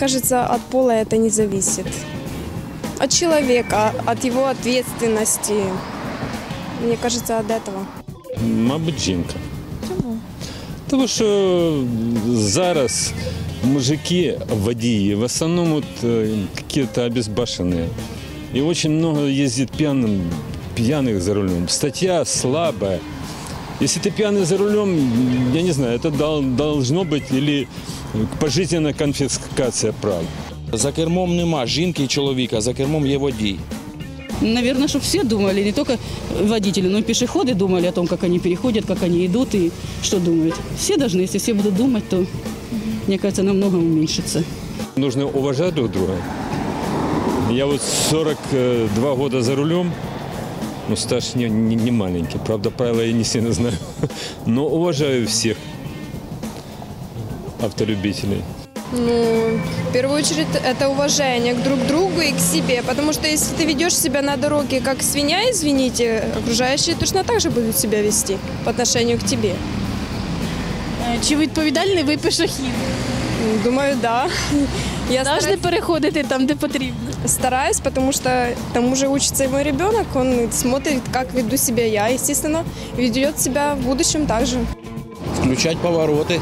кажется, от пола это не зависит. От человека, от его ответственности. Мне кажется, от этого. Мабуть, жінка. Чому? Тому що зараз мужики, водії, в основном какие-то обезбашенные. И очень много ездит пьяных за рулем. Статья слабая. Если ты пьяный за рулем, я не знаю, это должно быть или пожизненная конфискация прав. За кермом нема жінки і чоловіка, за кермом є водій. Наверное, чтобы все думали, не только водители, но и пешеходы думали о том, как они переходят, как они идут и что думают. Все должны, если все будут думать, то, мне кажется, намного уменьшится. Нужно уважать друг друга. Я вот 42 года за рулем, но стаж не маленький. Правда, правила я не сильно знаю. Но уважаю всех авторубителей. Ну, в первую очередь, это уважение друг к другу и к себе. Потому что если ты ведешь себя на дороге как свинья, извините, окружающие точно так же будут себя вести по отношению к тебе. Чи відповідальний ви пішохід? Думаю, да. Я Завжди переходити там, де потрібно. стараюсь, потому что тому же учится и мой ребенок. Он смотрит, как веду себя я, естественно, ведет себя в будущем так же. Включать повороты.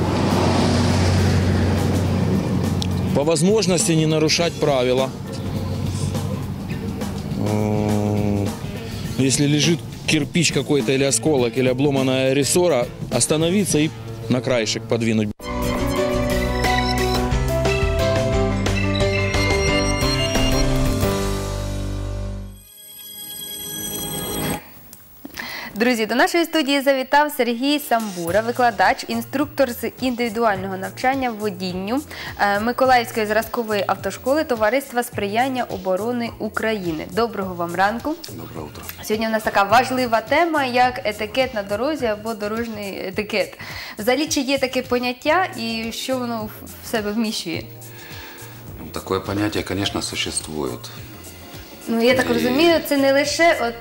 По возможности не нарушать правила. Если лежит кирпич какой-то или осколок, или обломанная рессора, остановиться и на краешек подвинуть. Друзі, до нашої студії завітав Сергій Самбура, викладач, інструктор з індивідуального навчання водінню Миколаївської зразкової автошколи Товариства сприяння оборони України. Доброго вам ранку. Доброе утро. Сьогодні у нас така важлива тема, як етикет на дорозі або дорожній етикет. Взагалі, чи є таке поняття і що воно в себе вміщує? Такое понятие, конечно, существует. Ну, я так розумію, це не лише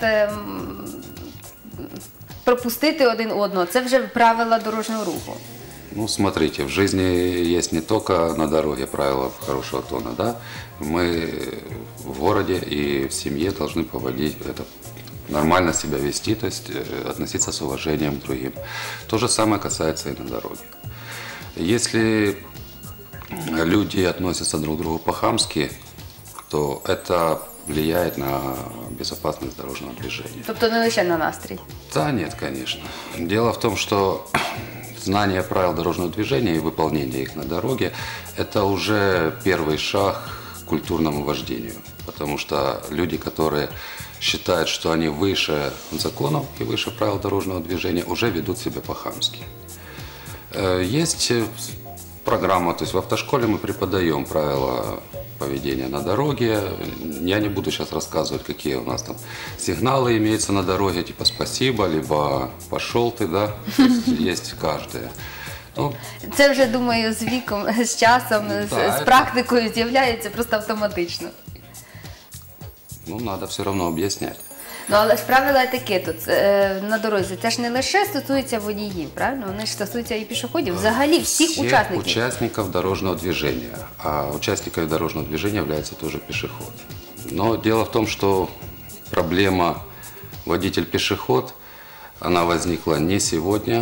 пропустити один одного, це вже правила дорожнього руху. Ну, смотрите, в жизни есть не только на дороге правила хорошего тона, да? Мы в городе и в семье должны поводить это, нормально себя вести, то есть относиться с уважением к другим. То же самое касается и на дороге. Если люди относятся друг к другу по-хамски, то это влияет на безопасность дорожного движения. Тобто не лише на настрій? Да, нет, конечно. Дело в том, что знание правил дорожного движения и выполнение их на дороге – это уже первый шаг к культурному вождению. Потому что люди, которые считают, что они выше законов и выше правил дорожного движения, уже ведут себя по-хамски. Есть программа, то есть в автошколе мы преподаем правила поведения на дороге. Я не буду сейчас рассказывать, какие у нас там сигналы имеются на дороге, типа «спасибо», либо «пошел ты», да, есть каждое. Ну, це вже, думаю, з віком, з часом, з практикою з'являється просто автоматично. Ну, надо все равно объяснять. Ну, але ж правила етикету на дорозі, це ж не лише стосується водіїв, правильно? Вони ж стосуються і пішоходів, взагалі всіх учасників. Участников дорожного движения. А участниками дорожного движения является тоже пешеход. Но дело в том, что проблема водитель-пешеход, она возникла не сегодня.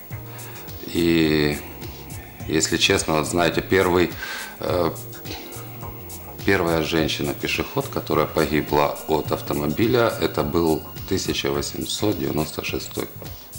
И, если честно, вот знаете, первая женщина-пешеход, которая погибла от автомобиля, это был 1896 год.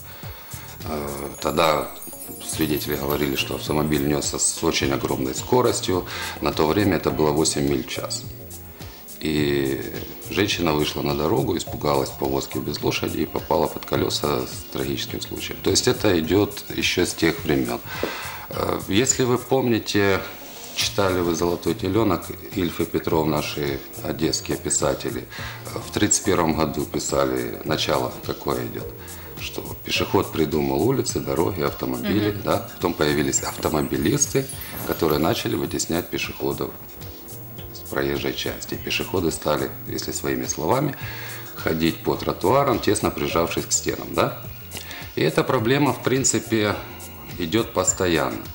Тогда свидетели говорили, что автомобиль несся с очень огромной скоростью. На то время это было 8 миль в час. И женщина вышла на дорогу, испугалась повозки без лошади и попала под колеса с трагическим случаем. То есть это идет еще с тех времен. Если вы помните, читали вы «Золотой теленок», Ильф и Петров, наши одесские писатели, в 1931 году писали, начало какое идет, что пешеход придумал улицы, дороги, автомобили, да? Потом появились автомобилисты, которые начали вытеснять пешеходов с проезжей части. Пешеходы стали, если своими словами, ходить по тротуарам, тесно прижавшись к стенам, да? И эта проблема, в принципе, идет постоянно.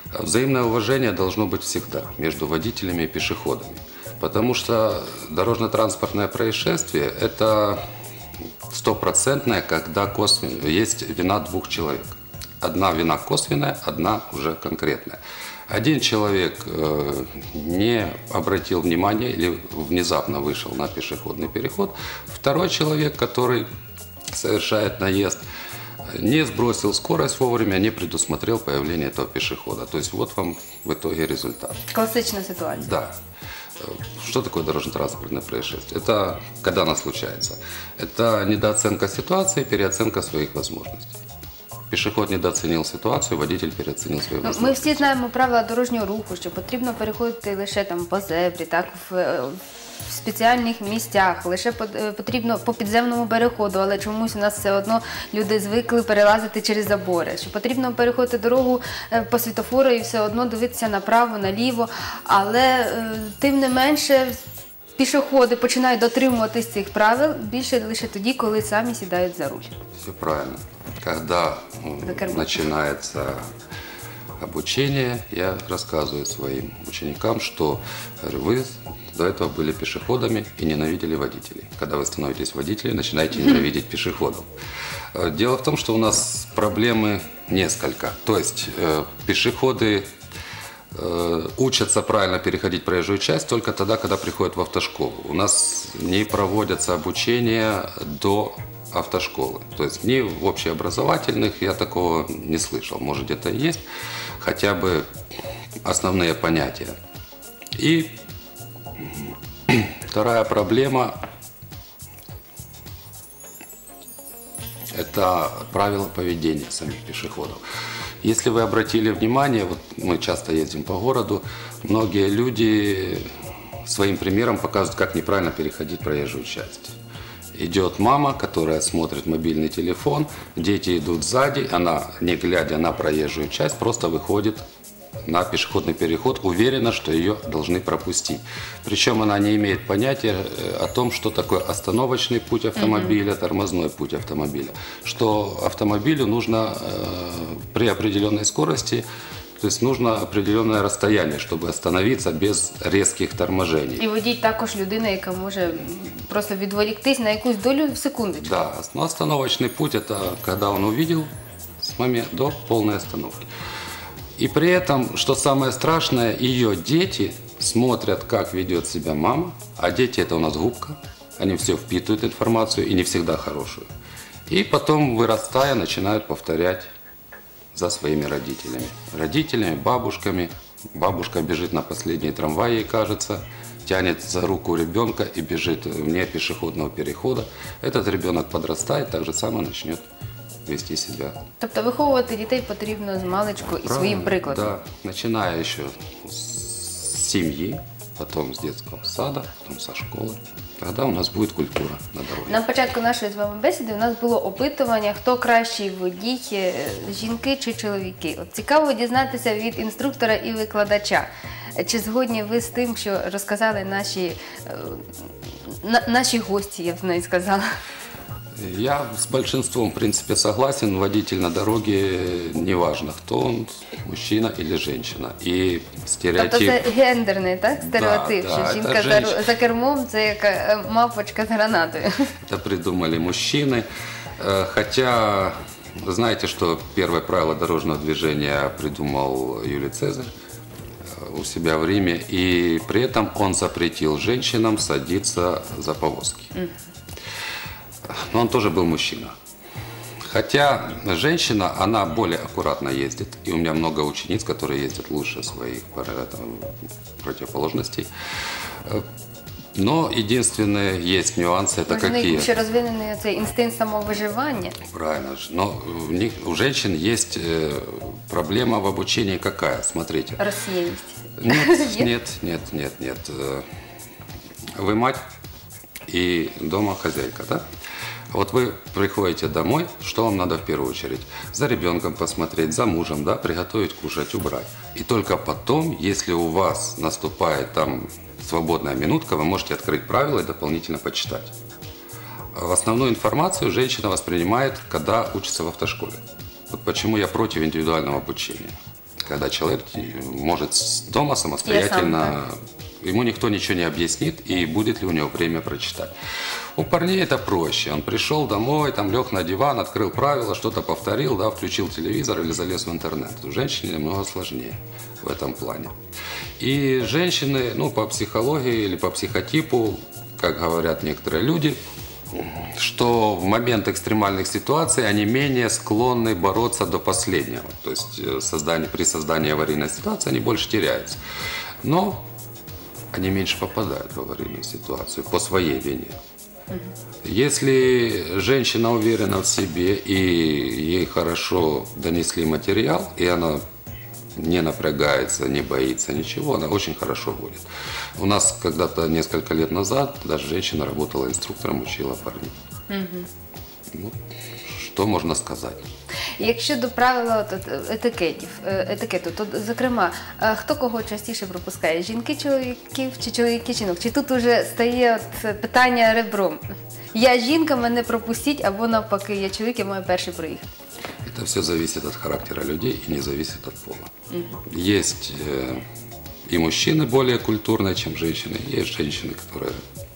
Взаимное уважение должно быть всегда между водителями и пешеходами. Потому что дорожно-транспортное происшествие – это стопроцентное, когда есть вина двух человек. Одна вина косвенная, одна уже конкретная. Один человек не обратил внимания или внезапно вышел на пешеходный переход. Второй человек, который совершает наезд, не сбросил скорость вовремя, не предусмотрел появление этого пешехода. То есть вот вам в итоге результат. Классичная ситуация. Да. Что такое дорожно-транспортное происшествие? Это когда оно случается? Это недооценка ситуации, переоценка своих возможностей. Пішохід недооцінив ситуацію, водитель переоцінив свої можливості. Ми всі знаємо правила дорожнього руху, що потрібно переходити лише там по зебрі, так, в спеціальних місцях, лише потрібно по підземному переходу, але чомусь у нас все одно люди звикли перелазити через забори, що потрібно переходити дорогу по світлофору і все одно дивитися направо, наліво, але тим не менше пішоходи починають дотримуватись цих правил більше лише тоді, коли самі сідають за руль. Все правильно. Когда начинается обучение, я рассказываю своим ученикам, что вы до этого были пешеходами и ненавидели водителей. Когда вы становитесь водителем, начинаете ненавидеть пешеходов. Дело в том, что у нас проблемы несколько. То есть пешеходы учатся правильно переходить проезжую часть только тогда, когда приходят в автошколу. У нас не проводятся обучения до автошколы. То есть ни в общеобразовательных я такого не слышал. Может, где-то есть хотя бы основные понятия. И вторая проблема – это правила поведения самих пешеходов. Если вы обратили внимание, вот мы часто ездим по городу, многие люди своим примером показывают, как неправильно переходить проезжую часть. Идет мама, которая смотрит мобильный телефон, дети идут сзади, она, не глядя на проезжую часть, просто выходит на пешеходный переход, уверена, что ее должны пропустить. Причем она не имеет понятия о том, что такое остановочный путь автомобиля, тормозной путь автомобиля. Что автомобилю нужно при определенной скорости, то есть нужно определенное расстояние, чтобы остановиться без резких торможений. І водій також людина, яка може просто відволіктись на якусь долю секундочку. Да, но остановочный путь – это когда он увидел с момента до полной остановки. И при этом, что самое страшное, ее дети смотрят, как ведет себя мама, а дети – это у нас губка, они все впитывают информацию и не всегда хорошую. И потом, вырастая, начинают повторять за своими родителями. Родителями, бабушками. Бабушка бежит на последний трамвай, ей кажется, тянет за руку ребенка и бежит вне пешеходного перехода. Этот ребенок подрастает, так же само начнет вести себя. Тобто виховувати дітей потрібно з маличку і своїм прикладом. Да, начиная еще с семьи, потом с детского сада, потом со школы. Тогда у нас будет культура на дороге. На початку нашої з вами бесіди у нас було опитування, хто кращий водій, жінки чи чоловіки. От цікаво дізнатися від інструктора і викладача. Чи згодні ви з тим, що розказали наші гості, я б навіть сказала? Я с большинством, в принципе, согласен. Водитель на дороге, неважно, кто он, мужчина или женщина. И стереотип... Тобто це гендерний, так, стереотип, Да, що да, жінка за кермом – це як мавпочка з гранатою. Это придумали мужчины. Хотя, знаете, что первое правило дорожного движения придумал Юлий Цезарь у себя в Риме. И при этом он запретил женщинам садиться за повозки. Но он тоже был мужчина. Хотя женщина, она более аккуратно ездит. И у меня много учениц, которые ездят лучше своих противоположностей. Но единственные есть нюансы. Это Можливо, какие? ще розвинений цей інстинкт самовиживання. Правильно. Но у женщин есть проблема в обучении какая? Смотрите. Розсіяність. Нет. Вы мать и дома хозяйка, да? Вот вы приходите домой, что вам надо в первую очередь? За ребенком посмотреть, за мужем, да, приготовить, кушать, убрать. И только потом, если у вас наступает там свободная минутка, вы можете открыть правила и дополнительно почитать. Основную информацию женщина воспринимает, когда учится в автошколе. Вот почему я против индивидуального обучения. когда человек может дома самостоятельно, ему никто ничего не объяснит, и будет ли у него время прочитать. У парней это проще. Он пришел домой, там лег на диван, открыл правила, что-то повторил, да, включил телевизор или залез в интернет. У женщины намного сложнее в этом плане. И женщины, ну, по психологии или по психотипу, как говорят некоторые люди, что в момент экстремальных ситуаций они менее склонны бороться до последнего. То есть при создании аварийной ситуации они больше теряются. Но они меньше попадают в аварийную ситуацию по своей вине. Если женщина уверена в себе и ей хорошо донесли материал, и она не напрягается, не боится ничего, она очень хорошо будет. У нас когда-то несколько лет назад даже женщина работала инструктором, учила парней. Ну, що можна сказати? Якщо до правила етикету, то, зокрема, хто кого частіше пропускає? Жінки чоловіків чи чоловіки жінок? Чи тут уже стає питання ребром? Я жінка, мене пропустіть, або навпаки, я чоловік, я маю перший проїхати? Это все зависит от характера людей и не зависит от пола. Есть и мужчины более культурные, чем женщины, и есть женщины, которые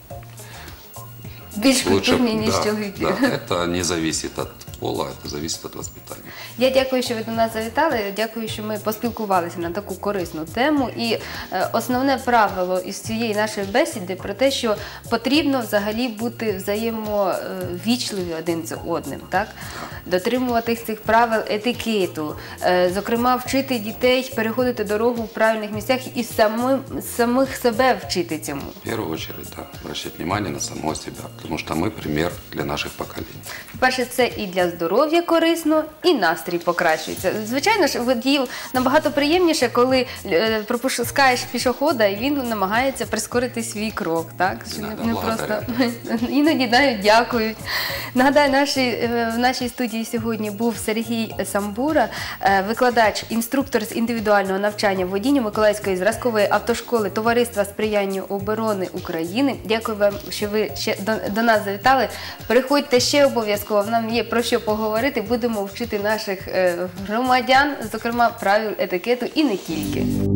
більш культурні, ніж да, чоловіки. Да, это не зависит от пола, это зависит от воспитания. Я дякую, що ви до нас завітали. Дякую, що ми поспілкувалися на таку корисну тему. І основне правило із цієї нашої бесіди про те, що потрібно взагалі бути взаємовічливі один з одним, так? Дотримуватись цих правил етикету, зокрема, вчити дітей переходити дорогу в правильних місцях і самих себе вчити цьому. В первую очередь, да, обращать внимание на самого себя, потому что мы пример для наших поколений. По-перше, це і для здоров'я корисно, і настрій покращується. Звичайно ж, водіїв набагато приємніше, коли пропускаєш пішохода, і він намагається прискорити свій крок. Так? Не просто іноді навіть дякують. Нагадаю, в нашій студії сьогодні був Сергій Самбура, викладач, інструктор з індивідуального навчання водінню Миколаївської зразкової автошколи Товариства сприяння оборони України. Дякую вам, що ви ще до нас завітали. Приходьте ще обов'язково, нам є про що поговорити. Будемо вчити наших громадян, зокрема, правил етикету і не тільки.